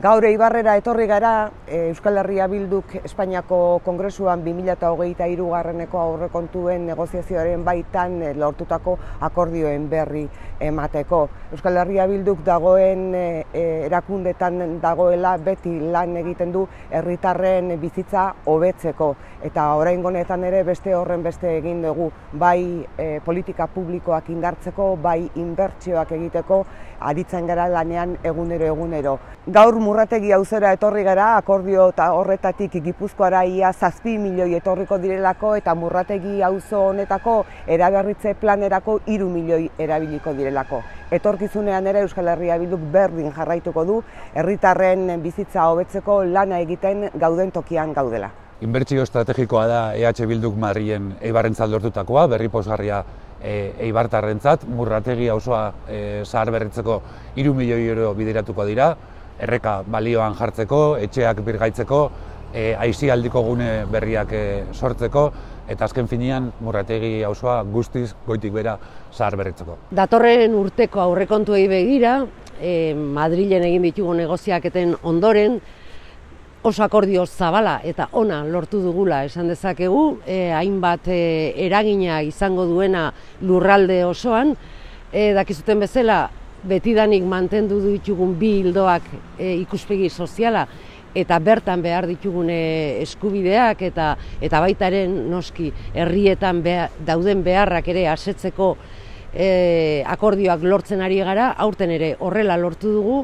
Gaur Eibarrera etorri gara, Euskal Herria Bilduk Espainiako Kongresuan 2023 aurrekontuen negoziazioaren baitan lortutako akordioen berri emateko. Euskal Herria Bilduk dagoen erakundetan dagoela beti lan egiten du herritarren bizitza hobetzeko. Eta oraingo honetan ere beste horren beste egin dugu, bai politika publikoak indartzeko, bai inbertsioak egiteko, aritzen gara lanean egunero. Gaur Murrategi auzora etorri gara, akordio eta horretatik Gipuzkoara ia 7 milioi etorriko direlako eta Murrategi auzo honetako eraberritze planerako 3 milioi erabiliko direlako. Etorkizunean ere Euskal Herria Bilduk berdin jarraituko du, herritarren bizitza hobetzeko lana egiten gauden tokian gaudela. Inbertsio estrategikoa da EH Bilduk Madrilen Eibarrentzat lortutakoa, berri pozgarria eibartarrentzat. Murrategi auzoa zaharberritzeko 3 milioi euro bideratuko dira, erreka balioan jartzeko, etxeak birgaitzeko, aisialdiko gune berriak sortzeko, eta azken finean Murrategi auzoa guztiz goitik bera zaharberritzeko. Datorren urteko aurrekontuei begira, Madrilen egin ditugu negoziaketen ondoren, oso akordio zabala eta ona lortu dugula esan dezakegu, hainbat eragina izango duena lurralde osoan. Dakizuten bezala, betidanik mantendu ditugun bi ildoak ikuspegi soziala eta bertan behar ditugun eskubideak eta baitaren noski herrietan dauden beharrak ere asetzeko akordioak lortzen ari gara. Aurten ere horrela lortu dugu,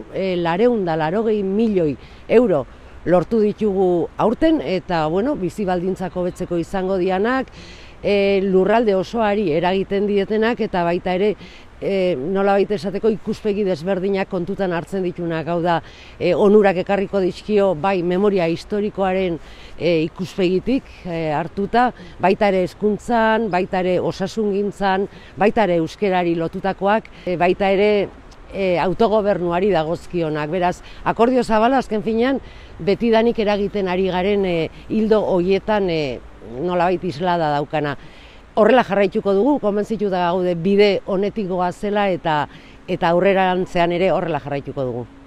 480 milioi euro lortu ditugu aurten eta bizi baldintzak hobetzeko izango dianak, lurralde osoari eragiten dietenak eta baita ere nolabait esateko ikuspegi desberdinak kontutan hartzen ditunak, hau da onurak ekarriko dizkio bai memoria historikoaren ikuspegitik hartuta, baita ere hezkuntzan, baita ere osasungintzan, baita ere euskerari lotutakoak, baita ere autogobernuari dagozkionak. Beraz, akordio zabala azken finean betidanik eragiten ari garen ildo horietan nolabait islada daukana. Horrela jarraituko dugu, konbentzituta gaude bide honetik goazela eta aurrerantzean ere horrela jarraituko dugu.